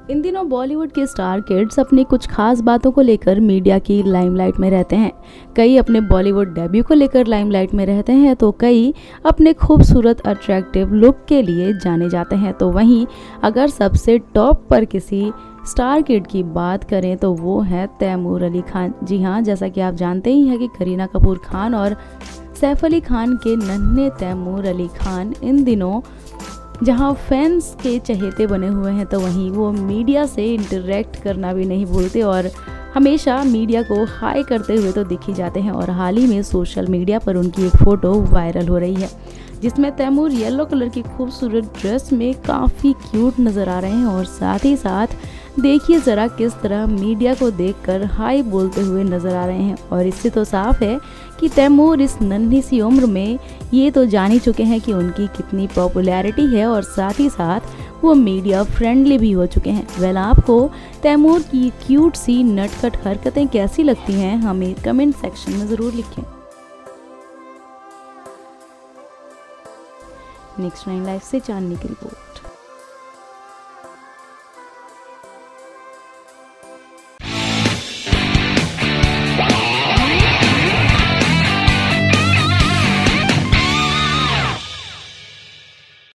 इन दिनों बॉलीवुड के star kids अपनी कुछ खास बातों को लेकर मीडिया की लाइमलाइट में रहते हैं। कई अपने बॉलीवुड डेब्यू को लेकर लाइमलाइट में रहते हैं तो कई अपने खूबसूरत अट्रैक्टिव लुक के लिए जाने जाते हैं। तो वहीं अगर सबसे टॉप पर किसी स्टार किड की बात करें तो वो है तैमूर अली खान। जी हाँ, जैसा कि आप जानते ही हैं कि करीना कपूर खान और सैफ अली खान के नन्हे तैमूर अली खान इन दिनों जहां फैंस के चहेते बने हुए हैं तो वहीं वो मीडिया से इंटरेक्ट करना भी नहीं भूलते और हमेशा मीडिया को हाई करते हुए तो दिख ही जाते हैं। और हाल ही में सोशल मीडिया पर उनकी एक फ़ोटो वायरल हो रही है जिसमें तैमूर येलो कलर की खूबसूरत ड्रेस में काफ़ी क्यूट नज़र आ रहे हैं और साथ ही साथ देखिए ज़रा किस तरह मीडिया को देखकर हाई बोलते हुए नज़र आ रहे हैं। और इससे तो साफ है कि तैमूर इस नन्ही सी उम्र में ये तो जान ही चुके हैं कि उनकी कितनी पॉपुलैरिटी है और साथ ही साथ वो मीडिया फ्रेंडली भी हो चुके हैं। वेल, आपको तैमूर की क्यूट सी नटखट हरकतें कैसी लगती हैं हमें कमेंट सेक्शन में ज़रूर लिखें। नेक्स्ट 9 लाइफ से चांदनी की रिपोर्ट।